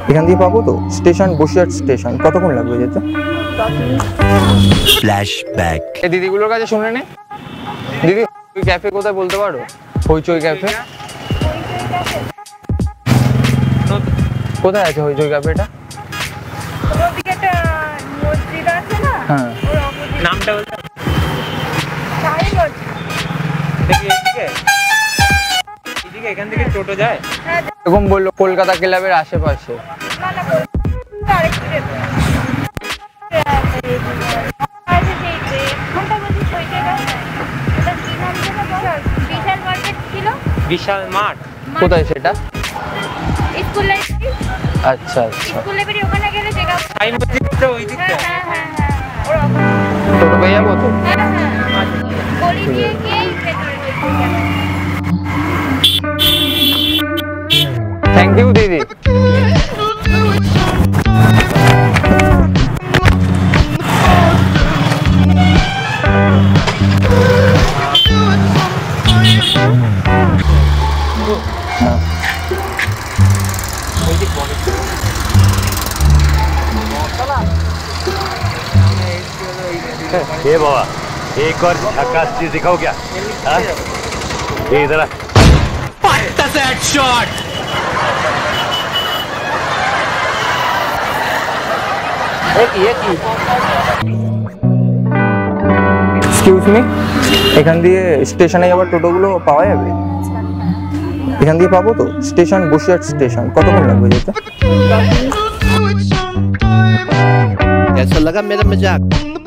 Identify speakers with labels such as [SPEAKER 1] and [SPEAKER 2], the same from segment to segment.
[SPEAKER 1] এখান দিয়ে পাবো তো? Station Basirhat station. কতক্ষণ লাগবে যেতে?
[SPEAKER 2] ফ্ল্যাশব্যাক।
[SPEAKER 1] এই দিদিগুলোর কাছে শুনে নে। দিদি ওই ক্যাফে কোথায় বলতে পারো? হইচই ক্যাফে কোথায় আছে? হইচই ক্যাফেটা হ্যাঁ,
[SPEAKER 3] নামটা বলতে এখান থেকে টোটো যায়
[SPEAKER 1] এরকম বললো। কলকাতা ক্লাবের আশেপাশে।
[SPEAKER 3] বিশাল মাঠ
[SPEAKER 1] কোথায় সেটা?
[SPEAKER 4] School library.
[SPEAKER 1] আচ্ছা আচ্ছা,
[SPEAKER 4] স্কুল লাইব্রেরি ওখানে গেলে জায়গা
[SPEAKER 3] সাই মসজিদটা ওই দিকটা।
[SPEAKER 4] হ্যাঁ
[SPEAKER 1] টোটো পেয়ে যাবো তো?
[SPEAKER 4] গলি দিয়ে গিয়েই ভেতরে
[SPEAKER 1] থ্যাংক ইউ দিদি।
[SPEAKER 2] ये बाबा एक और झकास चीज दिखाओ क्या? ये इधर शॉट।
[SPEAKER 1] এক্সকিউজ মি, এখান দিয়ে স্টেশনে যাওয়ার টোটোগুলো পাওয়া যাবে? এখান দিয়ে পাবো তো? Station Basirhat station. কতক্ষণ লাগবে যেতে?
[SPEAKER 2] कैसा लगा मेरा मजाक?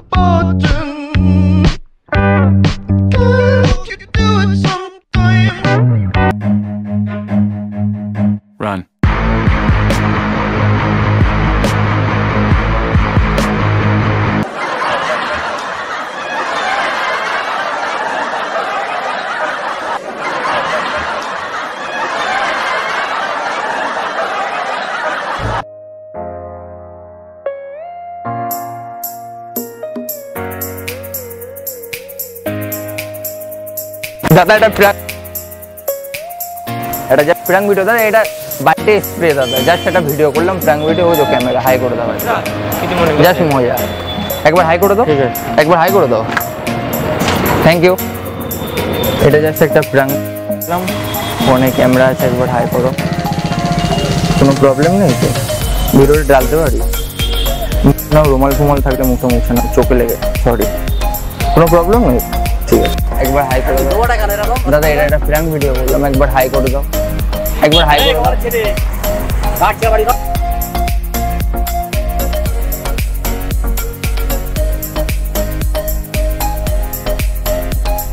[SPEAKER 2] Run.
[SPEAKER 1] দাদা এটা জাস্ট প্র্যাঙ্ক ভিডিও দাদা, এটা বাইরে স্প্রে দাদা, জাস্ট একটা ভিডিও করলাম প্র্যাঙ্ক ভিডিও। ওই তো ক্যামেরা হাই করে দাও, জাস্ট মজা। একবার হাই করে দাও, একবার হাই করে দাও। Thank you. এটা জাস্ট একটা প্র্যাঙ্ক করলাম, ফোনে ক্যামেরা আছে, একবার হাই করো। কোনো প্রবলেম নেই তো? ভিডিওটা ডালতে পারি না? রুমাল ফুমাল থাকলে মুখে মুছে না, চোখে লেগে, সরি। কোনো প্রবলেম নেই? ঠিক আছে, একবার হাই করে দাও দাদা। এটা একটা প্র্যাঙ্ক ভিডিও করলাম, একবার হাই করে দাও, একবার হাই করে দাও।